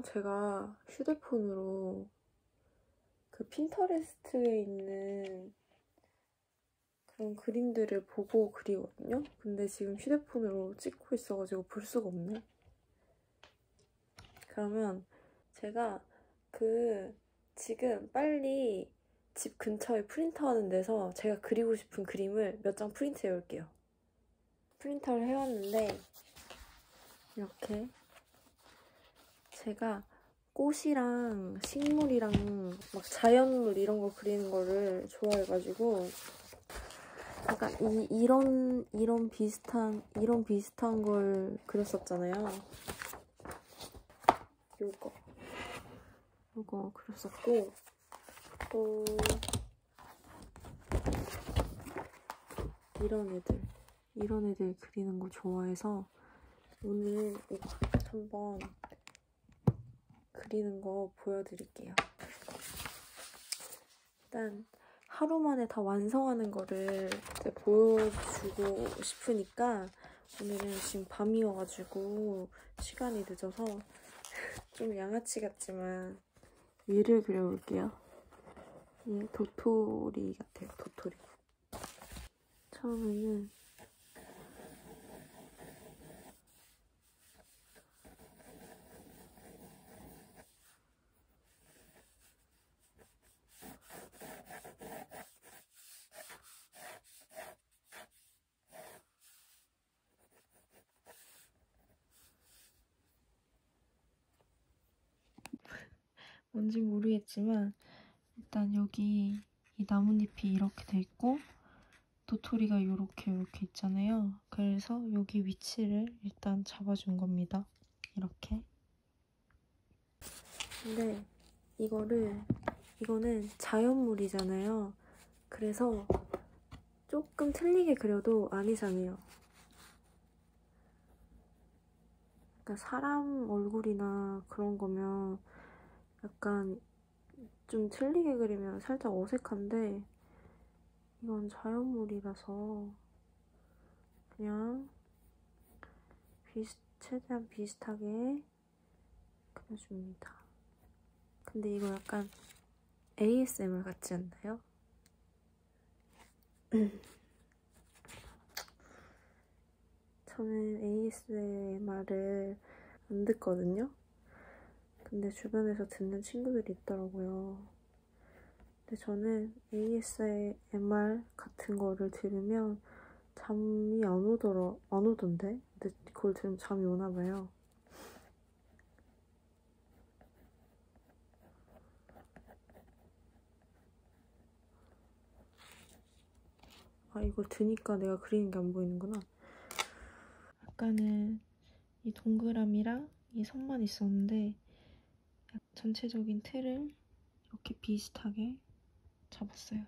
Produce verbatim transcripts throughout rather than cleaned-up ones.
항상 제가 휴대폰으로 그 핀터레스트에 있는 그런 그림들을 보고 그리거든요? 근데 지금 휴대폰으로 찍고 있어가지고 볼 수가 없네. 그러면 제가 그 지금 빨리 집 근처에 프린터하는 데서 제가 그리고 싶은 그림을 몇 장 프린트 해올게요. 프린터를 해왔는데 이렇게 제가 꽃이랑 식물이랑 막 자연물 이런 거 그리는 거를 좋아해가지고 약간 이, 이런 이런 비슷한 이런 비슷한 걸 그렸었잖아요. 요거 요거 그렸었고 또 이런 애들 이런 애들 그리는 거 좋아해서 오늘 이거 한번 그리는 거 보여드릴게요. 일단 하루 만에 다 완성하는 거를 이제 보여주고 싶으니까 오늘은 지금 밤이어가지고 시간이 늦어서 좀 양아치 같지만 얘를 그려볼게요. 얘 도토리 같아요, 도토리. 처음에는 뭔지 모르겠지만 일단 여기 이 나뭇잎이 이렇게 돼 있고 도토리가 이렇게 이렇게 있잖아요. 그래서 여기 위치를 일단 잡아준 겁니다. 이렇게. 근데 이거를 이거는 자연물이잖아요. 그래서 조금 틀리게 그려도 안 이상해요. 그러니까 사람 얼굴이나 그런 거면 약간 좀 틀리게 그리면 살짝 어색한데 이건 자연물이라서 그냥 비슷, 최대한 비슷하게 그려줍니다. 근데 이거 약간 에이에스엠알 같지 않나요? 저는 에이에스엠알을 안 듣거든요? 근데 주변에서 듣는 친구들이 있더라고요. 근데 저는 에이에스엠알 같은 거를 들으면 잠이 안 오더라, 안 오던데? 근데 그걸 들으면 잠이 오나 봐요. 아, 이걸 드니까 내가 그리는 게 안 보이는구나. 아까는 이 동그라미랑 이 선만 있었는데 전체적인 틀을 이렇게 비슷하게 잡았어요.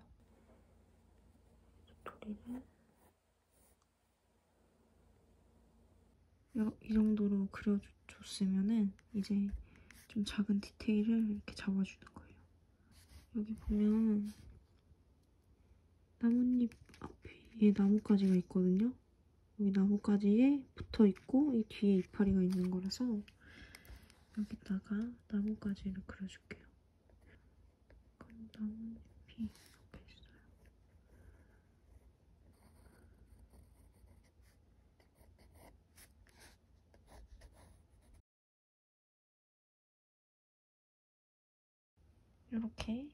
도토리를 이 정도로 그려줬으면은 이제 좀 작은 디테일을 이렇게 잡아주는 거예요. 여기 보면 나뭇잎 앞에 나뭇가지가 있거든요. 여기 나뭇가지에 붙어있고 이 뒤에 이파리가 있는 거라서 여기다가 나뭇가지를 그려줄게요. 그럼 나뭇잎이 이렇게 있어요. 이렇게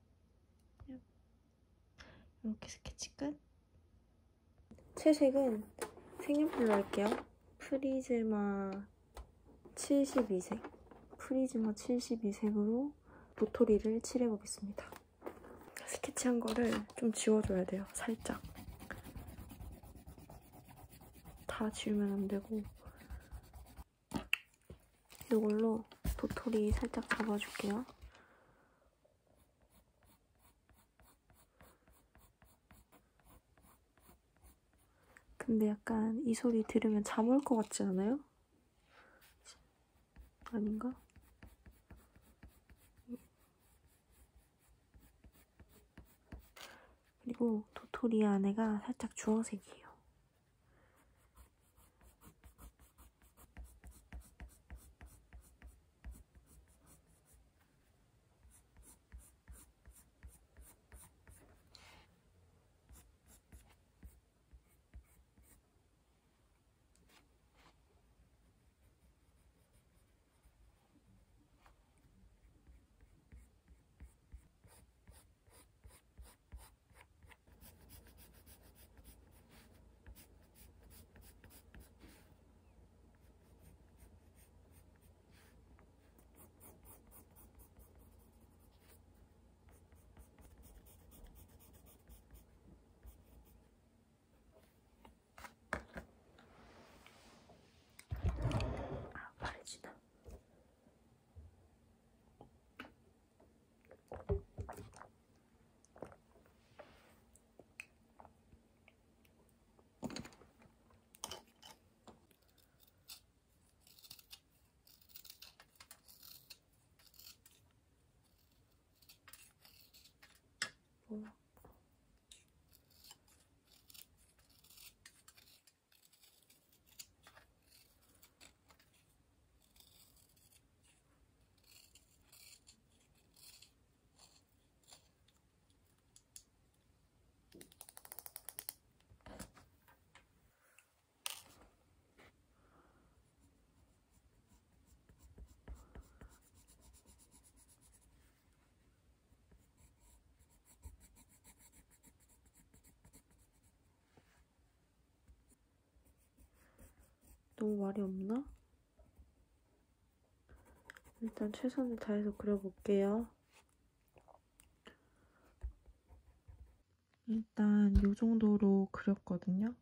이렇게 스케치 끝. 채색은 색연필로 할게요. 프리즈마 칠십이 색. 프리즈마 칠십이 색으로 도토리를 칠해보겠습니다. 스케치한 거를 좀 지워줘야 돼요. 살짝. 다 지우면 안 되고. 이걸로 도토리 살짝 잡아줄게요. 근데 약간 이 소리 들으면 잠 올 것 같지 않아요? 아닌가? 그리고 도토리 안에가 살짝 주황색이에요. 너무 말이 없나? 일단 최선을 다해서 그려볼게요. 일단 이 정도로 그렸거든요.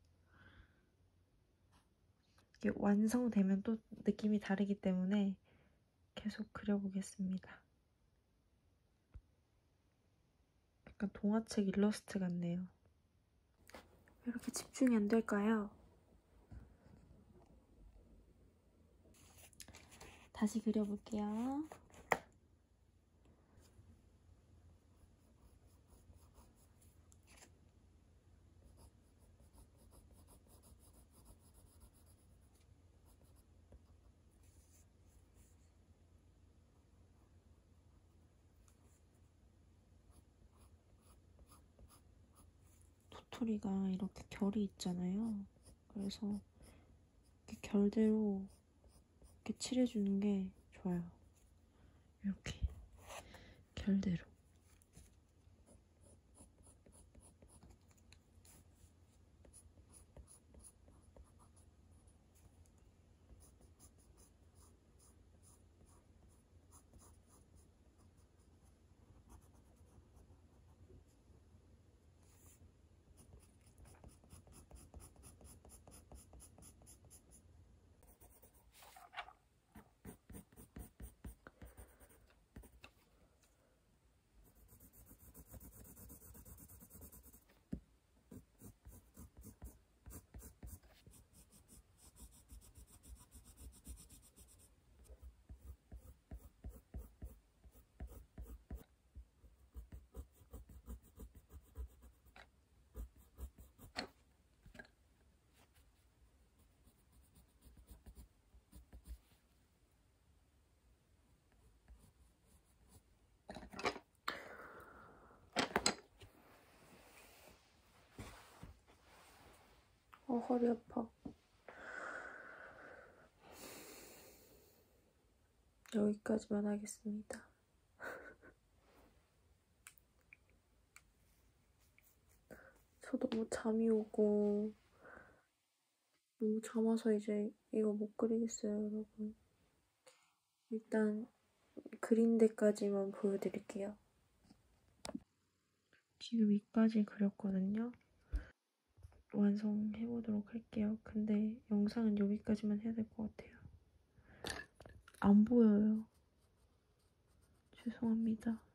이게 완성되면 또 느낌이 다르기 때문에 계속 그려보겠습니다. 약간 동화책 일러스트 같네요. 왜 이렇게 집중이 안 될까요? 다시 그려볼게요. 도토리가 이렇게 결이 있잖아요. 그래서 이렇게 결대로 이렇게 칠해주는 게 좋아요. 이렇게 결대로. 어, 허리 아파. 여기까지만 하겠습니다. 저 너무 잠이 오고 너무 잠아서 이제 이거 못 그리겠어요, 여러분. 일단 그린 데까지만 보여드릴게요. 지금 위까지 그렸거든요. 완성해보도록 할게요. 근데 영상은 여기까지만 해야 될 것 같아요. 안 보여요. 죄송합니다.